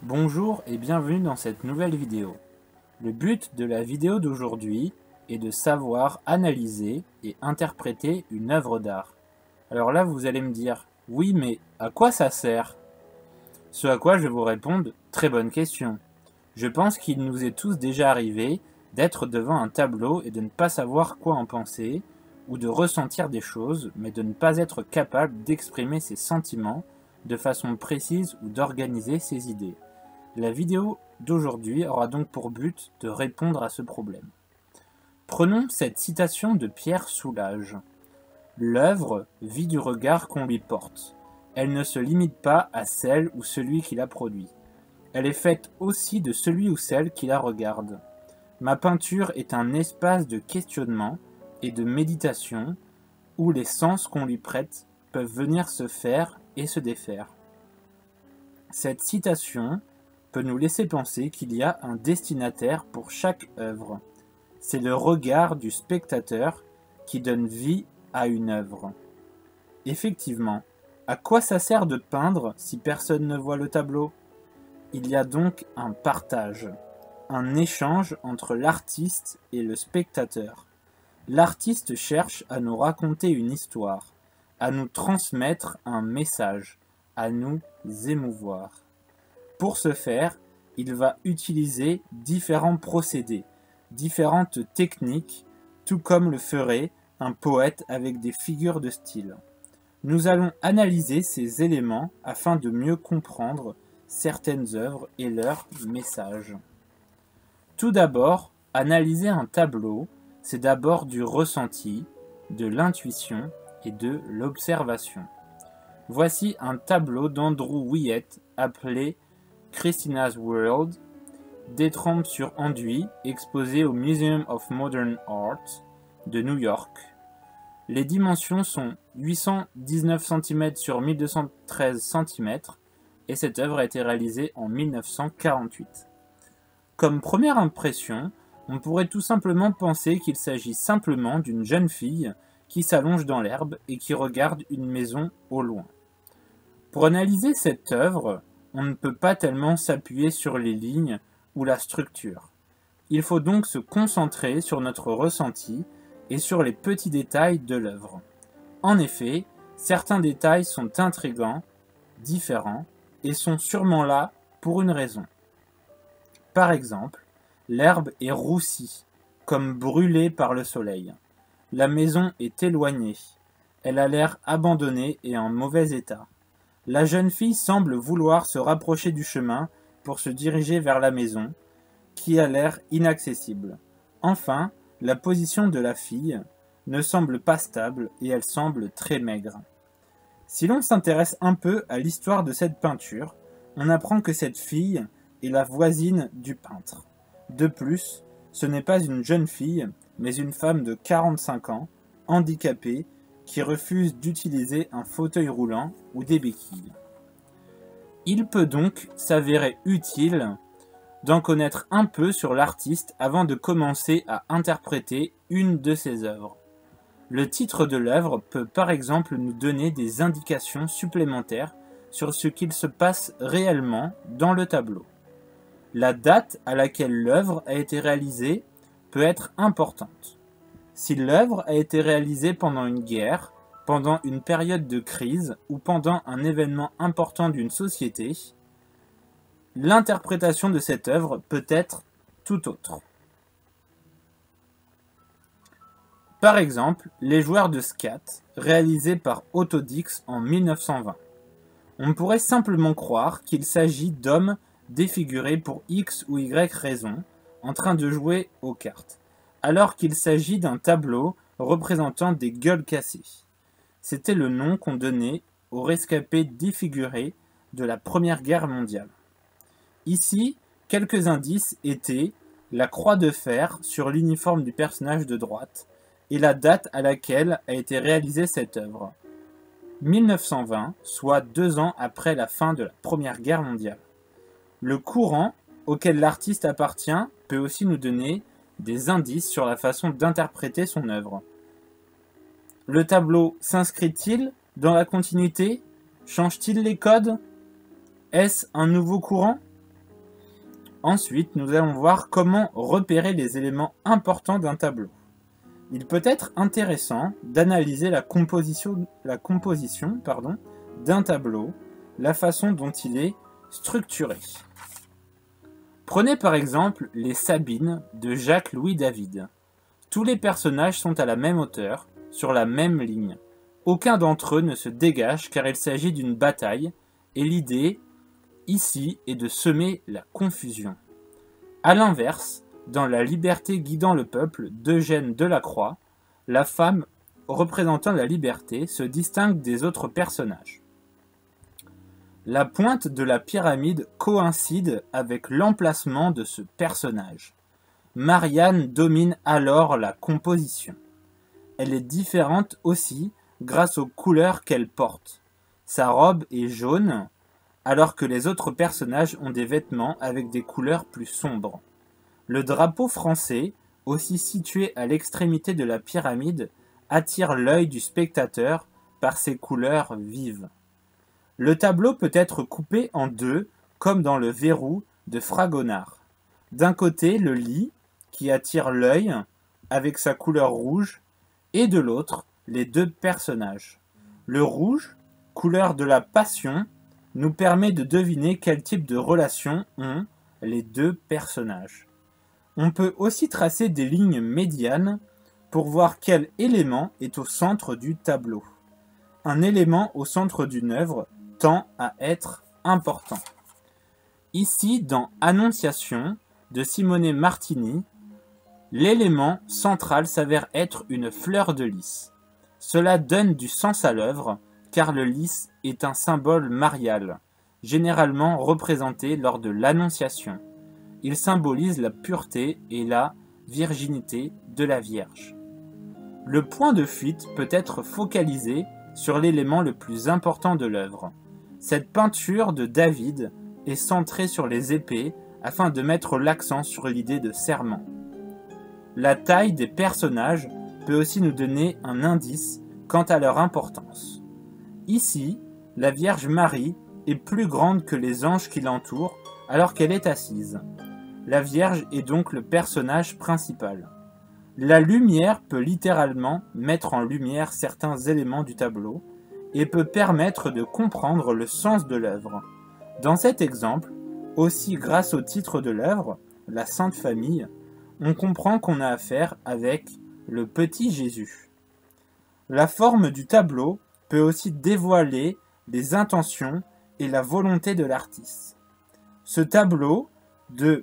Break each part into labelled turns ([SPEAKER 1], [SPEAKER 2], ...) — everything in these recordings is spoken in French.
[SPEAKER 1] Bonjour et bienvenue dans cette nouvelle vidéo. Le but de la vidéo d'aujourd'hui est de savoir analyser et interpréter une œuvre d'art. Alors là, vous allez me dire, oui, mais à quoi ça sert? Ce à quoi je vais vous répondre, très bonne question. Je pense qu'il nous est tous déjà arrivé d'être devant un tableau et de ne pas savoir quoi en penser, ou de ressentir des choses, mais de ne pas être capable d'exprimer ses sentiments de façon précise ou d'organiser ses idées. La vidéo d'aujourd'hui aura donc pour but de répondre à ce problème. Prenons cette citation de Pierre Soulages. L'œuvre vit du regard qu'on lui porte. Elle ne se limite pas à celle ou celui qui la produit. Elle est faite aussi de celui ou celle qui la regarde. Ma peinture est un espace de questionnement et de méditation où les sens qu'on lui prête peuvent venir se faire et se défaire. Cette citation peut nous laisser penser qu'il y a un destinataire pour chaque œuvre. C'est le regard du spectateur qui donne vie à une œuvre. Effectivement, à quoi ça sert de peindre si personne ne voit le tableau? Il y a donc un partage, un échange entre l'artiste et le spectateur. L'artiste cherche à nous raconter une histoire, à nous transmettre un message, à nous émouvoir. Pour ce faire, il va utiliser différents procédés, différentes techniques, tout comme le ferait un poète avec des figures de style. Nous allons analyser ces éléments afin de mieux comprendre certaines œuvres et leurs messages. Tout d'abord, analyser un tableau, c'est d'abord du ressenti, de l'intuition et de l'observation. Voici un tableau d'Andrew Willett appelé Christina's World, d'étrempes sur enduit, exposé au Museum of Modern Art de New York. Les dimensions sont 819 cm sur 1213 cm et cette œuvre a été réalisée en 1948. Comme première impression, on pourrait tout simplement penser qu'il s'agit simplement d'une jeune fille qui s'allonge dans l'herbe et qui regarde une maison au loin. Pour analyser cette œuvre, on ne peut pas tellement s'appuyer sur les lignes ou la structure. Il faut donc se concentrer sur notre ressenti et sur les petits détails de l'œuvre. En effet, certains détails sont intrigants, différents, et sont sûrement là pour une raison. Par exemple, l'herbe est roussie, comme brûlée par le soleil. La maison est éloignée. Elle a l'air abandonnée et en mauvais état. La jeune fille semble vouloir se rapprocher du chemin pour se diriger vers la maison, qui a l'air inaccessible. Enfin, la position de la fille ne semble pas stable et elle semble très maigre. Si l'on s'intéresse un peu à l'histoire de cette peinture, on apprend que cette fille est la voisine du peintre. De plus, ce n'est pas une jeune fille, mais une femme de 45 ans, handicapée, qui refuse d'utiliser un fauteuil roulant ou des béquilles. Il peut donc s'avérer utile d'en connaître un peu sur l'artiste avant de commencer à interpréter une de ses œuvres. Le titre de l'œuvre peut par exemple nous donner des indications supplémentaires sur ce qu'il se passe réellement dans le tableau. La date à laquelle l'œuvre a été réalisée peut être importante. Si l'œuvre a été réalisée pendant une guerre, pendant une période de crise ou pendant un événement important d'une société, l'interprétation de cette œuvre peut être tout autre. Par exemple, Les joueurs de skat, réalisé par Otto Dix en 1920. On pourrait simplement croire qu'il s'agit d'hommes défigurés pour X ou Y raison, en train de jouer aux cartes, alors qu'il s'agit d'un tableau représentant des gueules cassées. C'était le nom qu'on donnait aux rescapés défigurés de la Première Guerre mondiale. Ici, quelques indices étaient la croix de fer sur l'uniforme du personnage de droite et la date à laquelle a été réalisée cette œuvre. 1920, soit 2 ans après la fin de la Première Guerre mondiale. Le courant auquel l'artiste appartient peut aussi nous donner des indices sur la façon d'interpréter son œuvre. Le tableau s'inscrit-il dans la continuité? Change-t-il les codes? Est-ce un nouveau courant? Ensuite, nous allons voir comment repérer les éléments importants d'un tableau. Il peut être intéressant d'analyser la composition d'un tableau, la façon dont il est structuré. Prenez par exemple les Sabines de Jacques-Louis David. Tous les personnages sont à la même hauteur, sur la même ligne. Aucun d'entre eux ne se dégage car il s'agit d'une bataille, et l'idée, ici, est de semer la confusion. A l'inverse, dans La liberté guidant le peuple d'Eugène Delacroix, la femme représentant la liberté se distingue des autres personnages. La pointe de la pyramide coïncide avec l'emplacement de ce personnage. Marianne domine alors la composition. Elle est différente aussi grâce aux couleurs qu'elle porte. Sa robe est jaune, alors que les autres personnages ont des vêtements avec des couleurs plus sombres. Le drapeau français, aussi situé à l'extrémité de la pyramide, attire l'œil du spectateur par ses couleurs vives. Le tableau peut être coupé en deux, comme dans le verrou de Fragonard. D'un côté, le lit, qui attire l'œil, avec sa couleur rouge, et de l'autre, les deux personnages. Le rouge, couleur de la passion, nous permet de deviner quel type de relation ont les deux personnages. On peut aussi tracer des lignes médianes pour voir quel élément est au centre du tableau. Un élément au centre d'une œuvre tend à être important. Ici, dans Annonciation de Simone Martini, l'élément central s'avère être une fleur de lys. Cela donne du sens à l'œuvre, car le lys est un symbole marial, généralement représenté lors de l'Annonciation. Il symbolise la pureté et la virginité de la Vierge. Le point de fuite peut être focalisé sur l'élément le plus important de l'œuvre. Cette peinture de David est centrée sur les épées afin de mettre l'accent sur l'idée de serment. La taille des personnages peut aussi nous donner un indice quant à leur importance. Ici, la Vierge Marie est plus grande que les anges qui l'entourent alors qu'elle est assise. La Vierge est donc le personnage principal. La lumière peut littéralement mettre en lumière certains éléments du tableau et peut permettre de comprendre le sens de l'œuvre. Dans cet exemple, aussi grâce au titre de l'œuvre, la Sainte Famille, on comprend qu'on a affaire avec le petit Jésus. La forme du tableau peut aussi dévoiler les intentions et la volonté de l'artiste. Ce tableau de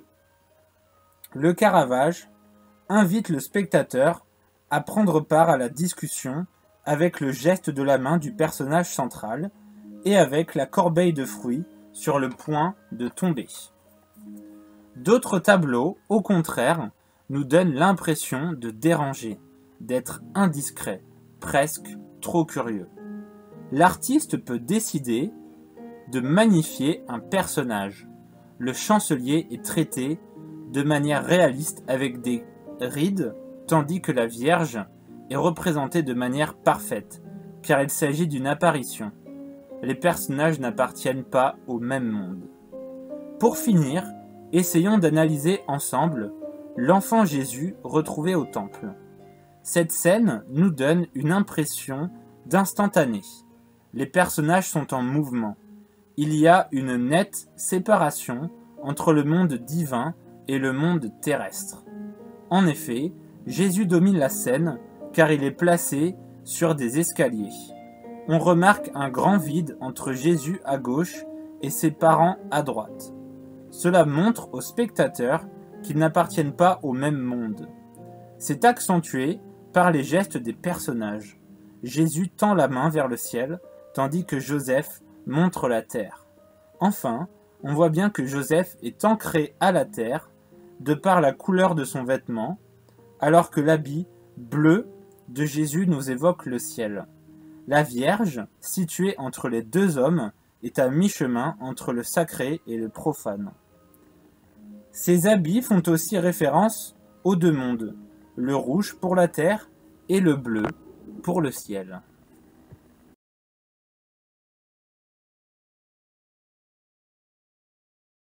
[SPEAKER 1] Le Caravage invite le spectateur à prendre part à la discussion avec le geste de la main du personnage central et avec la corbeille de fruits sur le point de tomber. D'autres tableaux, au contraire, nous donnent l'impression de déranger, d'être indiscret, presque trop curieux. L'artiste peut décider de magnifier un personnage. Le chancelier est traité de manière réaliste avec des rides, tandis que la Vierge est représentée de manière parfaite, car il s'agit d'une apparition. Les personnages n'appartiennent pas au même monde. Pour finir, essayons d'analyser ensemble l'enfant Jésus retrouvé au temple. Cette scène nous donne une impression d'instantané. Les personnages sont en mouvement. Il y a une nette séparation entre le monde divin et le monde terrestre. En effet, Jésus domine la scène car il est placé sur des escaliers. On remarque un grand vide entre Jésus à gauche et ses parents à droite. Cela montre aux spectateurs qu'ils n'appartiennent pas au même monde. C'est accentué par les gestes des personnages. Jésus tend la main vers le ciel, tandis que Joseph montre la terre. Enfin, on voit bien que Joseph est ancré à la terre, de par la couleur de son vêtement, alors que l'habit bleu de Jésus nous évoque le ciel. La Vierge, située entre les deux hommes, est à mi-chemin entre le sacré et le profane. Ces habits font aussi référence aux deux mondes, le rouge pour la terre et le bleu pour le ciel.